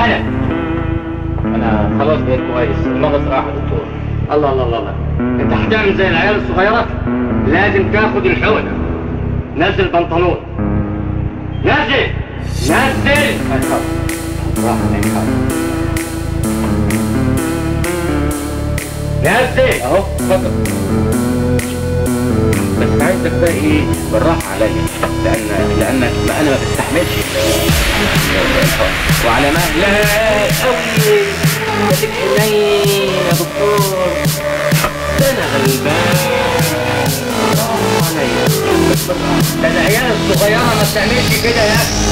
تعالى. انا خلاص بقيت كويس، المغص راح يا دكتور. الله الله الله، انت هتعمل زي العيال الصغيره؟ لازم تاخد الحقنه. نزل البنطلون، نزل نزل. راح نزل اهو. اتفضل. بس عايزك بقى ايه بالراحه عليا، لانك ما انا ما بستحملش وعلى مهلك قوي. خليك حنين يا دكتور، ده انا غلبان عليا. ده العيال الصغيره ما بتعملش كده يا اخي.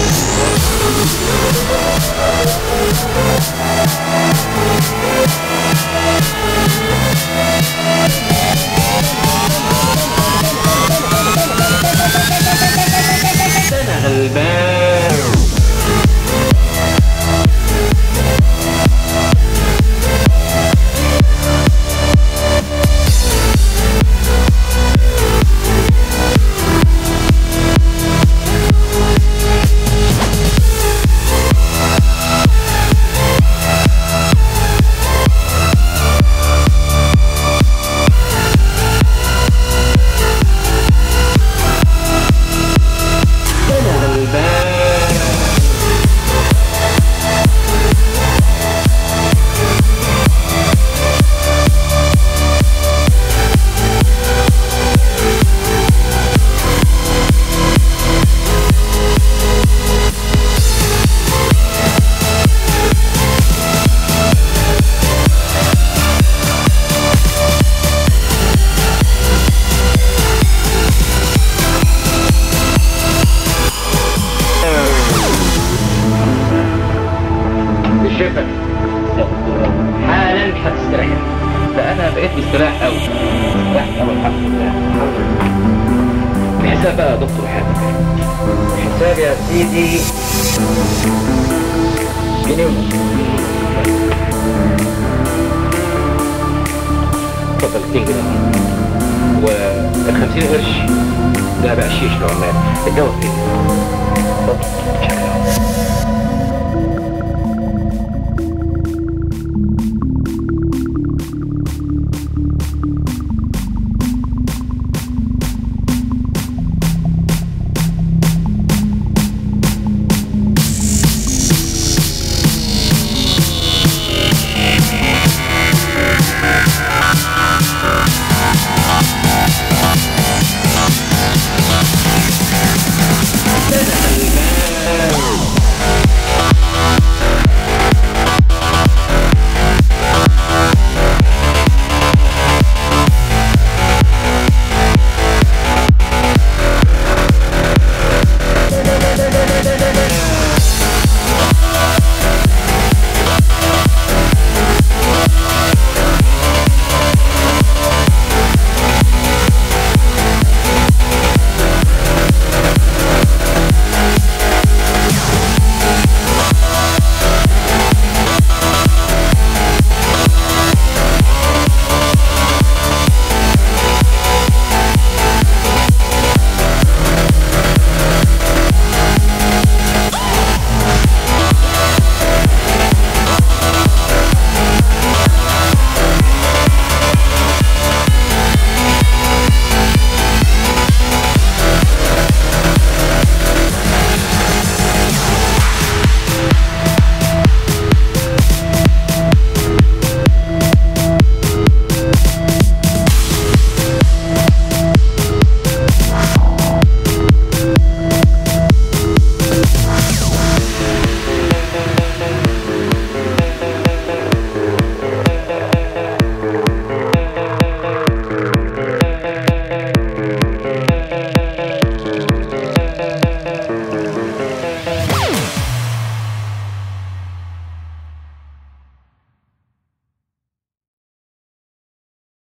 أنا غلبان. حالا هتستريح. ده انا بقيت مستريح قوي، مستريح قوي الحمد لله. الحساب بقى يا دكتور حاتم. الحساب يا سيدي جنيه ونص. اتفضل 2 جنيه وال50 قرش ده بقى شيش لو عمال. الجو فين؟ اتفضل.